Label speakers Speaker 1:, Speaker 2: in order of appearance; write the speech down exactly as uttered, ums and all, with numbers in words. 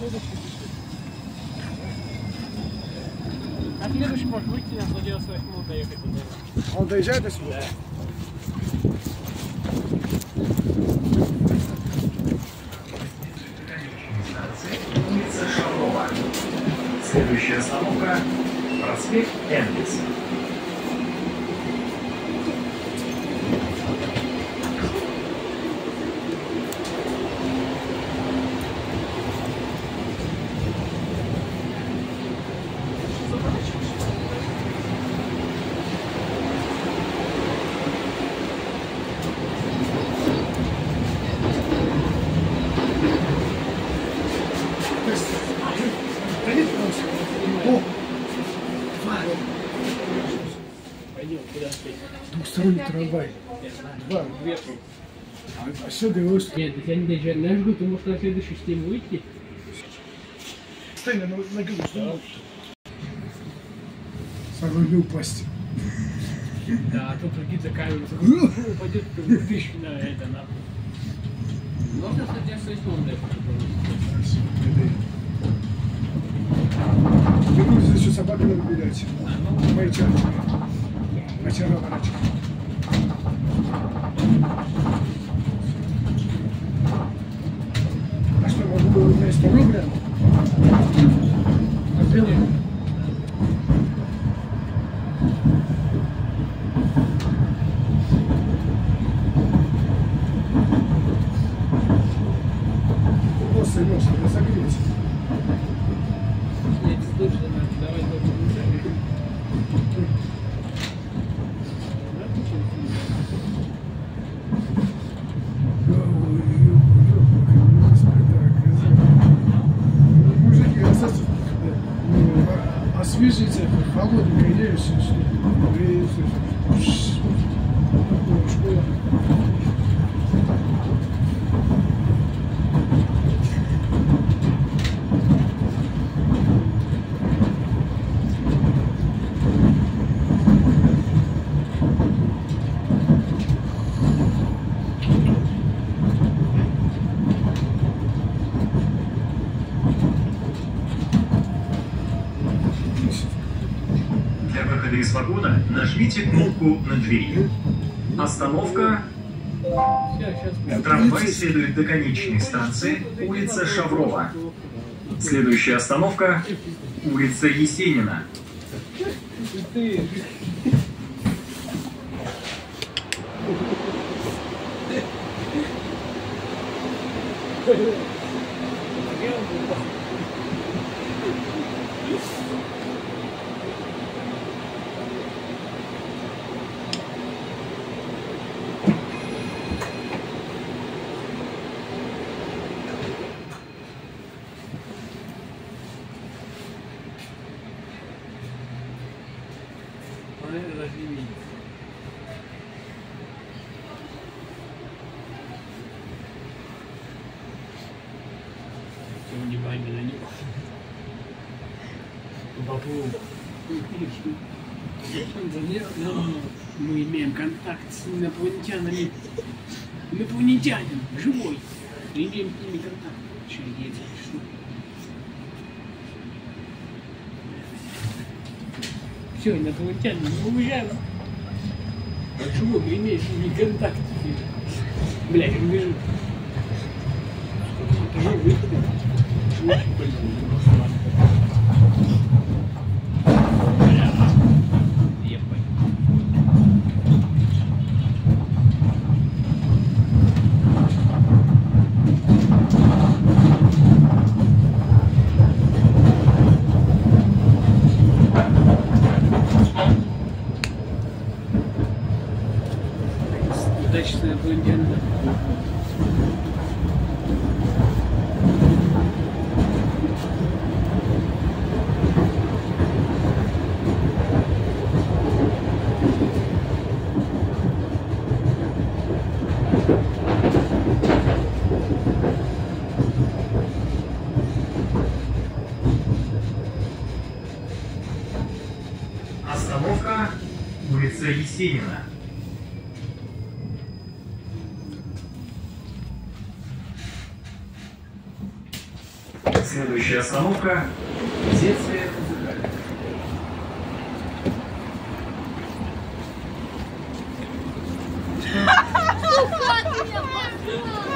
Speaker 1: А следующий может выйти на сто девяносто восьмую доехать.
Speaker 2: Он доезжает до сюда?
Speaker 1: Да.
Speaker 3: Улица Шаврова. Следующая остановка – проспект Энгельса.
Speaker 1: Пойдем, куда спеть?
Speaker 2: Двухсторонний трамвай. Два.
Speaker 1: Вверху.
Speaker 2: А сюда его...
Speaker 1: Нет, я не доезжаю. Я жду, ты можешь на следующую стену выйти.
Speaker 2: Стань на ногу, что? Самый не упасть.
Speaker 1: Да, а тут другие за камеру. Упадет, тысячу на это, нахуй. Можно сто девяносто восьмую доехать?
Speaker 2: Вернусь, еще собаку надо гулять. Мои чарочки. Вчера ворочки. А что, могу было вместо рубля? Отбили? После ночи разогреться.
Speaker 1: Нет, слышно, давай только не заберем.
Speaker 2: Мужики, освежите, холодненько едешь, школа.
Speaker 3: Для выхода из вагона нажмите кнопку на двери. Остановка. Трамвай следует до конечной станции улица Шаврова. Следующая остановка – улица Есенина.
Speaker 1: Внимание на него. Бабу. Мы имеем контакт с инопланетянами. Инопланетянин, живой. Мы имеем с ними контакт. Через что? Все, инопланетяне, мы уезжаем. А чего мы имеем с ними контакт? Блядь, он бежит. Живы. Удачная блондинка.
Speaker 3: Остановка – улица Есенина. Следующая остановка – детская музыкальная.
Speaker 4: Сука, ты меня послал!